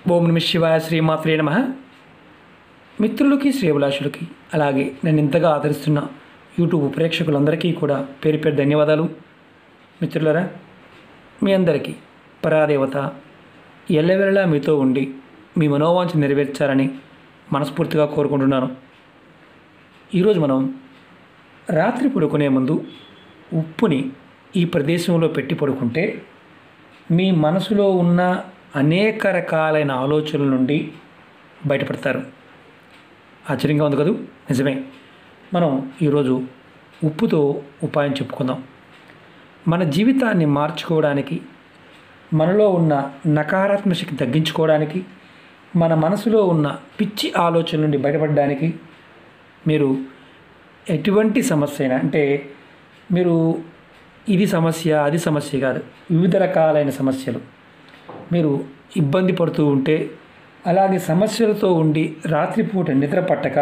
ఓం నమ శివాయ శ్రీమాత్రే నమ. మిత్రులకి శ్రేభిలాషులకి అలాగే నేను ఇంతగా ఆదరిస్తున్న యూట్యూబ్ ప్రేక్షకులందరికీ కూడా పేరు పేరు ధన్యవాదాలు. మిత్రులరా, మీ అందరికీ పరాదేవత ఎల్లవేళలా మీతో ఉండి మీ మనోవాంఛ నెరవేర్చాలని మనస్ఫూర్తిగా కోరుకుంటున్నాను. ఈరోజు మనం రాత్రి పడుకునే ముందు ఉప్పుని ఈ ప్రదేశంలో పెట్టి పడుకుంటే మీ మనసులో ఉన్న అనేక రకాలైన ఆలోచనల నుండి బయటపడతారు. ఆశ్చర్యంగా ఉంది కదూ? నిజమే. మనం ఈరోజు ఉప్పుతో ఉపాయం చెప్పుకుందాం. మన జీవితాన్ని మార్చుకోవడానికి, మనలో ఉన్న నకారాత్మక శక్తి తగ్గించుకోవడానికి, మన మనసులో ఉన్న పిచ్చి ఆలోచనల నుండి బయటపడడానికి మీరు ఎటువంటి సమస్య అయినా, అంటే మీరు ఇది సమస్య అది సమస్య కాదు, వివిధ రకాలైన సమస్యలు మీరు ఇబ్బంది పడుతూ ఉంటే, అలాగే సమస్యలతో ఉండి రాత్రిపూట నిద్ర పట్టక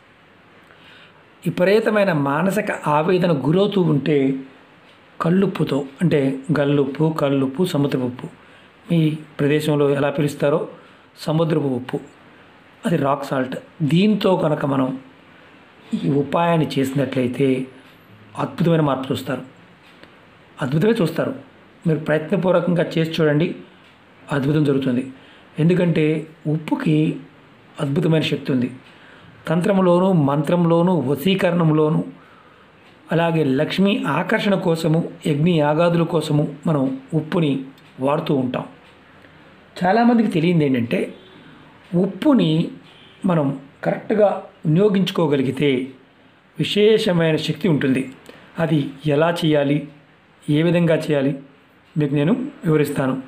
విపరీతమైన మానసిక ఆవేదన గురవుతూ ఉంటే కల్లుప్పుతో, అంటే గల్లుప్పు, కల్లుప్పు, సముద్రపు ఉప్పు, మీ ప్రదేశంలో ఎలా పిలుస్తారో సముద్రపు ఉప్పు, అది రాక్ సాల్ట్, దీంతో కనుక మనం ఈ ఉపాయాన్ని చేసినట్లయితే అద్భుతమైన మార్పు చూస్తారు. అద్భుతమే చూస్తారు. మీరు ప్రయత్నపూర్వకంగా చేసి చూడండి, అద్భుతం జరుగుతుంది. ఎందుకంటే ఉప్పుకి అద్భుతమైన శక్తి ఉంది. తంత్రంలోనూ, మంత్రంలోనూ, వశీకరణంలోనూ, అలాగే లక్ష్మీ ఆకర్షణ కోసము, యజ్ఞ యాగాదుల కోసము మనం ఉప్పుని వాడుతూ ఉంటాం. చాలామందికి తెలియంది ఏంటంటే, ఉప్పుని మనం కరెక్ట్గా వినియోగించుకోగలిగితే విశేషమైన శక్తి ఉంటుంది. అది ఎలా చేయాలి, ఏ విధంగా చేయాలి మీకు నేను వివరిస్తాను.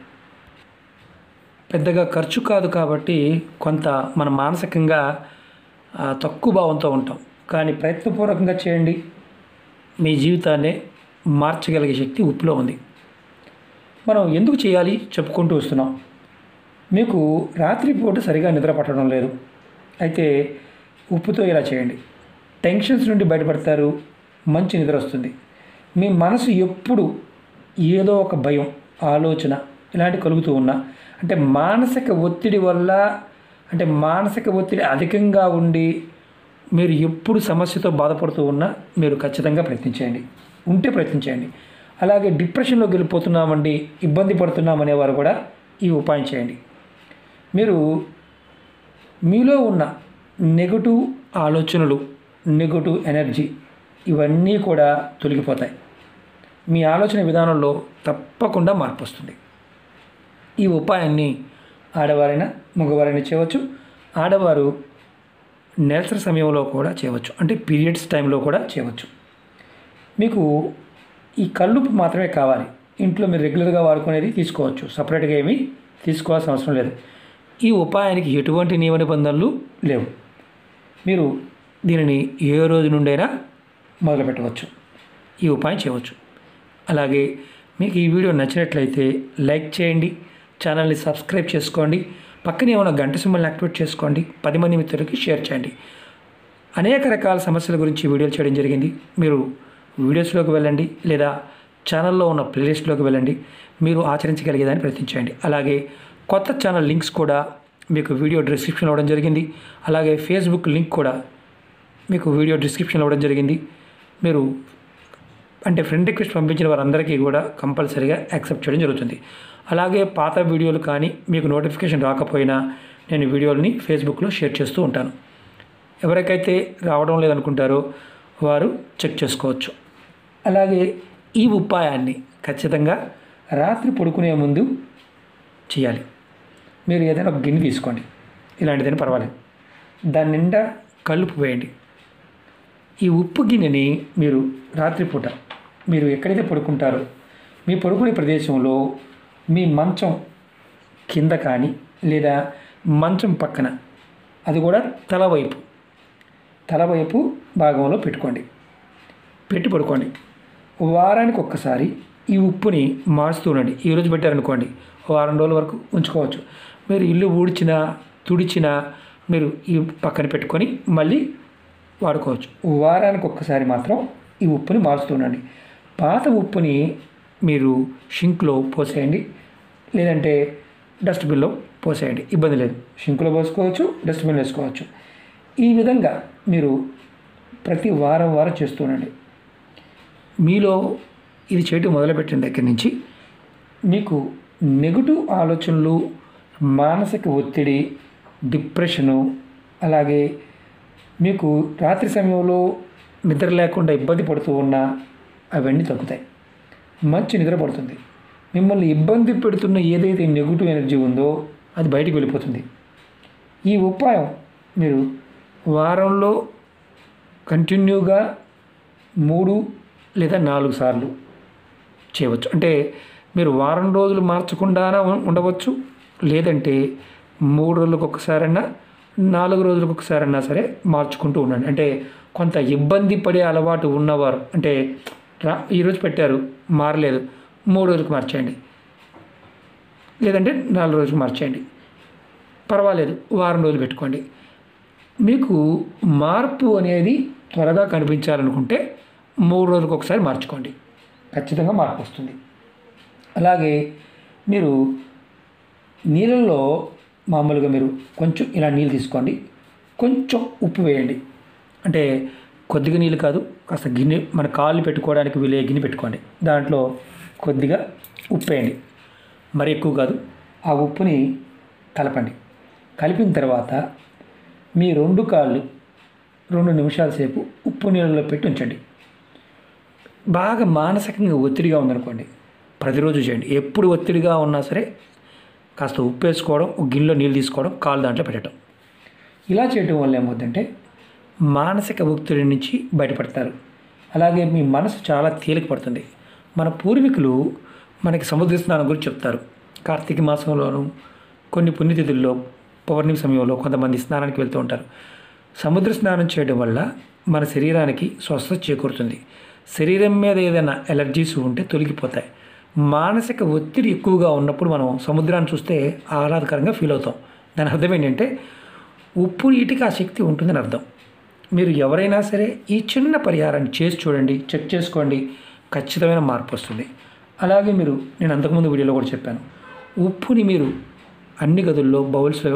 పెద్దగా ఖర్చు కాదు కాబట్టి కొంత మన మానసికంగా తక్కువ భావంతో ఉంటాం. కానీ ప్రయత్నపూర్వకంగా చేయండి, మీ జీవితాన్ని మార్చగలిగే శక్తి ఉప్పులో ఉంది. మనం ఎందుకు చేయాలి చెప్పుకుంటూ వస్తున్నాం. మీకు రాత్రిపూట సరిగా నిద్ర పట్టడం లేదు, అయితే ఉప్పుతో ఇలా చేయండి. టెన్షన్స్ నుండి బయటపడతారు, మంచి నిద్ర వస్తుంది. మీ మనసు ఎప్పుడు ఏదో ఒక భయం, ఆలోచన ఇలాంటివి కలుగుతూ ఉన్నా, అంటే మానసిక ఒత్తిడి వల్ల, అంటే మానసిక ఒత్తిడి అధికంగా ఉండి మీరు ఎప్పుడు సమస్యతో బాధపడుతూ ఉన్నా మీరు ఖచ్చితంగా ప్రయత్నించండి. అలాగే డిప్రెషన్లోకి వెళ్ళిపోతున్నామండి, ఇబ్బంది పడుతున్నామనేవారు కూడా ఈ ఉపాయం చేయండి. మీరు మీలో ఉన్న నెగటివ్ ఆలోచనలు, నెగటివ్ ఎనర్జీ ఇవన్నీ కూడా తొలగిపోతాయి. మీ ఆలోచన విధానంలో తప్పకుండా మార్పు వస్తుంది. ఈ ఉపాయాన్ని ఆడవారైనా మగవారైనా చేయవచ్చు. ఆడవారు నెలసరి సమయంలో కూడా చేయవచ్చు, అంటే పీరియడ్స్ టైంలో కూడా చేయవచ్చు. మీకు ఈ కల్లుప్పు మాత్రమే కావాలి. ఇంట్లో మీరు రెగ్యులర్గా వాడుకునేది తీసుకోవచ్చు, సపరేట్గా ఏమీ తీసుకోవాల్సిన అవసరం లేదు. ఈ ఉపాయానికి ఎటువంటి నియమ నిబంధనలు లేవు. మీరు దీనిని ఏ రోజు నుండైనా మొదలు పెట్టవచ్చు, ఈ ఉపాయం చేయవచ్చు. అలాగే మీకు ఈ వీడియో నచ్చినట్లయితే లైక్ చేయండి, ఛానల్ని సబ్స్క్రైబ్ చేసుకోండి, పక్కనే ఉన్న గంట సింబల్ని యాక్టివేట్ చేసుకోండి, 10 మంది మిత్రులకి షేర్ చేయండి. అనేక రకాల సమస్యల గురించి వీడియోలు చేయడం జరిగింది. మీరు వీడియోస్లోకి వెళ్ళండి, లేదా ఛానల్లో ఉన్న ప్లేలిస్ట్లోకి వెళ్ళండి, మీరు ఆచరించగలిగేదాన్ని ప్రయత్నించండి. అలాగే కొత్త ఛానల్ లింక్స్ కూడా మీకు వీడియో డిస్క్రిప్షన్లో ఇవ్వడం జరిగింది. అలాగే ఫేస్బుక్ లింక్ కూడా మీకు వీడియో డిస్క్రిప్షన్లో ఇవ్వడం జరిగింది. మీరు అంటే ఫ్రెండ్ రిక్వెస్ట్ పంపించిన వారందరికీ కూడా కంపల్సరీగా యాక్సెప్ట్ చేయడం జరుగుతుంది. అలాగే పాత వీడియోలు కానీ మీకు నోటిఫికేషన్ రాకపోయినా నేను వీడియోలని ఫేస్బుక్లో షేర్ చేస్తూ ఉంటాను. ఎవరికైతే రావడం లేదనుకుంటారో వారు చెక్ చేసుకోవచ్చు. అలాగే ఈ ఉపాయాన్ని ఖచ్చితంగా రాత్రి పడుకునే ముందు చేయాలి. మీరు ఏదైనా ఒక గిన్నె తీసుకోండి, ఇలాంటిదైనా పర్వాలేదు, దాని నిండా కల్లుపు వేయండి. ఈ ఉప్పు గిన్నెని మీరు రాత్రిపూట మీరు ఎక్కడైతే పడుకుంటారో మీ పడుకునే ప్రదేశంలో మీ మంచం కింద కానీ, లేదా మంచం పక్కన, అది కూడా తలవైపు భాగంలో పెట్టి పడుకోండి. వారానికి ఒక్కసారి ఈ ఉప్పుని మారుస్తూ ఉండండి. ఈరోజు పెట్టారనుకోండి, వారం రోజుల వరకు ఉంచుకోవచ్చు. మీరు ఇల్లు ఊడ్చినా తుడిచినా మీరు ఈ పక్కన పెట్టుకొని మళ్ళీ వాడుకోవచ్చు. వారానికి ఒక్కసారి మాత్రం ఈ ఉప్పుని మారుస్తూ ఉండండి. పాత ఉప్పుని మీరు షింక్లో పోసేయండి, లేదంటే డస్ట్బిన్లో పోసేయండి, ఇబ్బంది లేదు. షింకులో పోసుకోవచ్చు, డస్ట్బిన్లో వేసుకోవచ్చు. ఈ విధంగా మీరు ప్రతి వారం చేస్తూ ఉండండి. మీలో ఇది చేయటం మొదలుపెట్టిన దగ్గర నుంచి మీకు నెగటివ్ ఆలోచనలు, మానసిక ఒత్తిడి, డిప్రెషను, అలాగే మీకు రాత్రి సమయంలో నిద్ర లేకుండా ఇబ్బంది పడుతూ ఉన్నా అవన్నీ తగ్గుతాయి. మంచి నిద్ర పడుతుంది. మిమ్మల్ని ఇబ్బంది పెడుతున్న ఏదైతే నెగిటివ్ ఎనర్జీ ఉందో అది బయటికి వెళ్ళిపోతుంది. ఈ ఉపాయం మీరు వారంలో కంటిన్యూగా 3 లేదా 4 సార్లు చేయవచ్చు. అంటే మీరు వారం రోజులు మార్చకుండా ఉండవచ్చు, లేదంటే 3 రోజులకు ఒకసారైనా 4 రోజులకు ఒకసారైనా సరే మార్చుకుంటూ ఉండండి. అంటే కొంత ఇబ్బంది పడే అలవాటు ఉన్నవారు, అంటే ఈరోజు పెట్టారు మారలేదు, 3 రోజులకు మార్చేయండి, లేదంటే 4 రోజులకు మార్చేయండి, పర్వాలేదు, వారం రోజులు పెట్టుకోండి. మీకు మార్పు అనేది త్వరగా కనిపించాలనుకుంటే 3 రోజులకు ఒకసారి మార్చుకోండి, ఖచ్చితంగా మార్పు వస్తుంది. అలాగే మీరు నీళ్ళల్లో మామూలుగా మీరు కొంచెం ఇలా నీళ్ళు తీసుకోండి, కొంచెం ఉప్పు వేయండి. అంటే కొద్దిగా నీళ్ళు కాదు, కాస్త గిన్నె మన కాళ్ళు పెట్టుకోవడానికి వీలే గిన్నె పెట్టుకోండి, దాంట్లో కొద్దిగా ఉప్పు వేయండి, మరి ఎక్కువ కాదు. ఆ ఉప్పుని కలపండి. కలిపిన తర్వాత మీ 2 కాళ్ళు 2 నిమిషాల సేపు ఉప్పు నీళ్ళలో పెట్టి ఉంచండి. బాగా మానసికంగా ఒత్తిడిగా ఉందనుకోండి, ప్రతిరోజు చేయండి. ఎప్పుడు ఒత్తిడిగా ఉన్నా సరే కాస్త ఉప్పు వేసుకోవడం, ఒక గిన్నెలో నీళ్ళు తీసుకోవడం, కాళ్ళు దాంట్లో పెట్టడం. ఇలా చేయడం వల్ల ఏమవుతుందంటే మానసిక ఒత్తిడి నుంచి బయటపడతారు. అలాగే మీ మనసు చాలా తేలిక పడుతుంది. మన పూర్వీకులు మనకి సముద్ర స్నానం గురించి చెప్తారు. కార్తీక మాసంలోనూ కొన్ని పుణ్యతిథుల్లో పౌర్ణమి సమయంలో కొంతమంది స్నానానికి వెళ్తూ ఉంటారు. సముద్ర స్నానం చేయడం వల్ల మన శరీరానికి స్వస్థత చేకూరుతుంది. శరీరం మీద ఏదైనా ఎలర్జీస్ ఉంటే తొలగిపోతాయి. మానసిక ఒత్తిడి ఎక్కువగా ఉన్నప్పుడు మనం సముద్రాన్ని చూస్తే ఆహ్లాదకరంగా ఫీల్ అవుతాం. దాని అర్థం ఏంటంటే ఉప్పు నీటికి ఆ శక్తి ఉంటుందని అర్థం. మీరు ఎవరైనా సరే ఈ చిన్న పరిహారాన్ని చేసి చూడండి, చెక్ చేసుకోండి, ఖచ్చితమైన మార్పు వస్తుంది. అలాగే నేను అంతకుముందు వీడియోలో కూడా చెప్పాను, ఉప్పుని మీరు అన్ని గదుల్లో బౌల్స్లో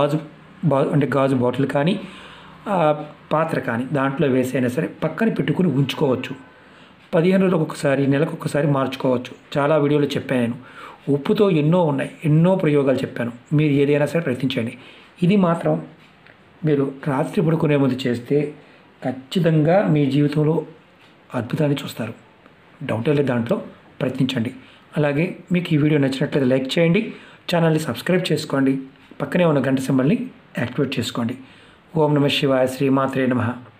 గాజు బాటిల్ కానీ పాత్ర కానీ దాంట్లో వేసైనా సరే పక్కన పెట్టుకుని ఉంచుకోవచ్చు. 15 రోజులకు ఒకసారి, నెలకు ఒకసారి మార్చుకోవచ్చు. చాలా వీడియోలో చెప్పాను నేను. ఉప్పుతో ఎన్నో ఉన్నాయి, ఎన్నో ప్రయోగాలు చెప్పాను. మీరు ఏదైనా సరే ప్రయత్నించండి. ఇది మాత్రం మీరు రాత్రి పడుకునే ముందు చేస్తే ఖచ్చితంగా మీ జీవితంలో అద్భుతాన్ని చూస్తారు. డౌటే లేదు, దాంట్లో ప్రయత్నించండి. అలాగే మీకు ఈ వీడియో నచ్చినట్లయితే లైక్ చేయండి, ఛానల్ని సబ్స్క్రైబ్ చేసుకోండి, పక్కనే ఉన్న గంట సింబల్ని యాక్టివేట్ చేసుకోండి. ఓం నమః శివాయ, శ్రీమాత్రే నమః.